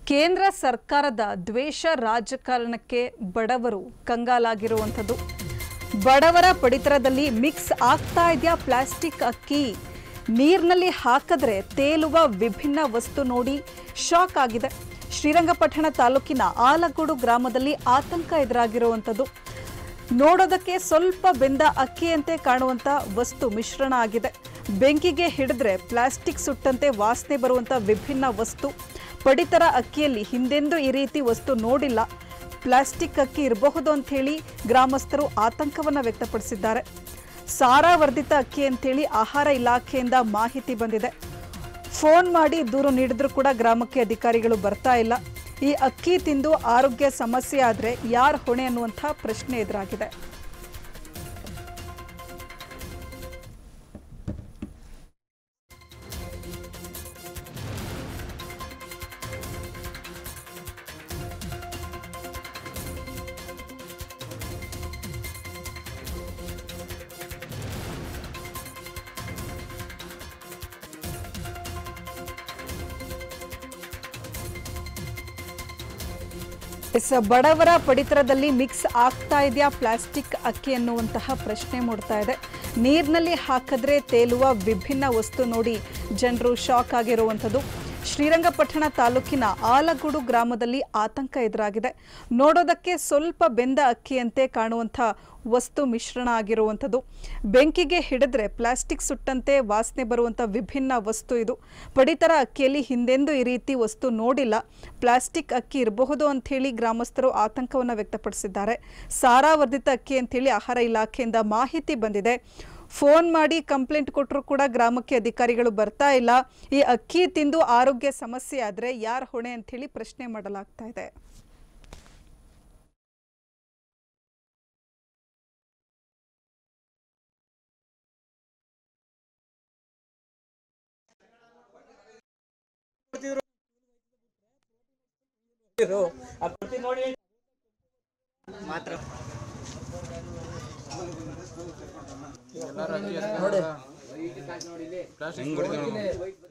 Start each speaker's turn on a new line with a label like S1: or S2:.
S1: ಕೇಂದ್ರ ಸರ್ಕಾರದ ದ್ವೇಷ ರಾಜಕಾರಣಕ್ಕೆ ಬಡವರು ಕಂಗಾಲಾಗಿರುವಂಥದ್ದು. ಬಡವರ ಪಡಿತರದಲ್ಲಿ ಮಿಕ್ಸ್ ಆಗ್ತಾ ಇದೆಯಾ ಪ್ಲಾಸ್ಟಿಕ್ ಅಕ್ಕಿ? ನೀರಿನಲ್ಲಿ ಹಾಕಿದ್ರೆ ತೇಲುವ ವಿಭಿನ್ನ ವಸ್ತು ನೋಡಿ ಶಾಕ್ ಆಗಿದೆ. ಶ್ರೀರಂಗಪಟ್ಟಣ ತಾಲೂಕಿನ ಆಲಗೋಡು ಗ್ರಾಮದಲ್ಲಿ ಆತಂಕ ಎದುರಾಗಿರುವಂಥದ್ದು. ನೋಡೋದಕ್ಕೆ ಸ್ವಲ್ಪ ಬೆಂದ ಅಕ್ಕಿಯಂತೆ ಕಾಣುವಂಥ ವಸ್ತು ಮಿಶ್ರಣ ಆಗಿದೆ. ಬೆಂಕಿಗೆ ಹಿಡಿದ್ರೆ ಪ್ಲಾಸ್ಟಿಕ್ ಸುಟ್ಟಂತೆ ವಾಸನೆ ಬರುವಂಥ ವಿಭಿನ್ನ ವಸ್ತು. ಪಡಿತರ ಅಕ್ಕಿಯಲ್ಲಿ ಹಿಂದೆಂದೂ ಈ ರೀತಿ ವಸ್ತು ನೋಡಿಲ್ಲ. ಪ್ಲಾಸ್ಟಿಕ್ ಅಕ್ಕಿ ಇರಬಹುದು ಅಂತ ಹೇಳಿ ಗ್ರಾಮಸ್ಥರು ಆತಂಕವನ್ನು ವ್ಯಕ್ತಪಡಿಸಿದ್ದಾರೆ. ಸಾರಾವರ್ಧಿತ ಅಕ್ಕಿ ಅಂತೇಳಿ ಆಹಾರ ಇಲಾಖೆಯಿಂದ ಮಾಹಿತಿ ಬಂದಿದೆ. ಫೋನ್ ಮಾಡಿ ದೂರು ನೀಡಿದ್ರೂ ಕೂಡ ಗ್ರಾಮಕ್ಕೆ ಅಧಿಕಾರಿಗಳು ಬರ್ತಾ ಇಲ್ಲ. ಈ ಅಕ್ಕಿ ತಿಂದು ಆರೋಗ್ಯ ಸಮಸ್ಯೆ ಆದರೆ ಯಾರ ಹೊಣೆ ಅನ್ನುವಂಥ ಪ್ರಶ್ನೆ ಎದುರಾಗಿದೆ. ಬಡವರ ಪಡಿತರದಲ್ಲಿ ಮಿಕ್ಸ್ ಆಗ್ತಾ ಇದೆಯಾ ಪ್ಲಾಸ್ಟಿಕ್ ಅಕ್ಕಿ ಅನ್ನುವಂತಹ ಪ್ರಶ್ನೆ ಮೂಡ್ತಾ ಇದೆ. ನೀರಿನಲ್ಲಿ ಹಾಕಿದ್ರೆ ತೇಲುವ ವಿಭಿನ್ನ ವಸ್ತು ನೋಡಿ ಜನರು ಶಾಕ್ ಆಗಿರುವಂಥದ್ದು. ಶ್ರೀರಂಗಪಟ್ಟಣ ತಾಲೂಕಿನ ಆಲಗೋಡು ಗ್ರಾಮದಲ್ಲಿ ಆತಂಕ ಎದುರಾಗಿದೆ. ನೋಡೋದಕ್ಕೆ ಸ್ವಲ್ಪ ಬೆಂದ ಅಕ್ಕಿಯಂತೆ ಕಾಣುವಂಥ ವಸ್ತು ಮಿಶ್ರಣ ಆಗಿರುವಂಥದ್ದು. ಬೆಂಕಿಗೆ ಹಿಡಿದ್ರೆ ಪ್ಲಾಸ್ಟಿಕ್ ಸುಟ್ಟಂತೆ ವಾಸನೆ ಬರುವಂಥ ವಿಭಿನ್ನ ವಸ್ತು ಇದು. ಪಡಿತರ ಅಕ್ಕಿಯಲ್ಲಿ ಹಿಂದೆಂದೂ ಈ ರೀತಿ ವಸ್ತು ನೋಡಿಲ್ಲ. ಪ್ಲಾಸ್ಟಿಕ್ ಅಕ್ಕಿ ಇರಬಹುದು ಅಂಥೇಳಿ ಗ್ರಾಮಸ್ಥರು ಆತಂಕವನ್ನು ವ್ಯಕ್ತಪಡಿಸಿದ್ದಾರೆ. ಸಾರಾವರ್ಧಿತ ಅಕ್ಕಿ ಅಂಥೇಳಿ ಆಹಾರ ಇಲಾಖೆಯಿಂದ ಮಾಹಿತಿ ಬಂದಿದೆ. ಫೋನ್ ಮಾಡಿ ಕಂಪ್ಲೇಂಟ್ ಕೊಟ್ಟರು ಕೂಡ ಗ್ರಾಮಕ್ಕೆ ಅಧಿಕಾರಿಗಳು ಬರ್ತಾ ಇಲ್ಲ. ಈ ಅಕ್ಕಿ ತಿಂದು ಆರೋಗ್ಯ ಸಮಸ್ಯೆ ಆದರೆ ಯಾರ ಹೊಣೆ ಅಂಥೇಳಿ ಪ್ರಶ್ನೆ ಮಾಡಲಾಗ್ತಾ ಇದೆ.
S2: ನೋಡಿ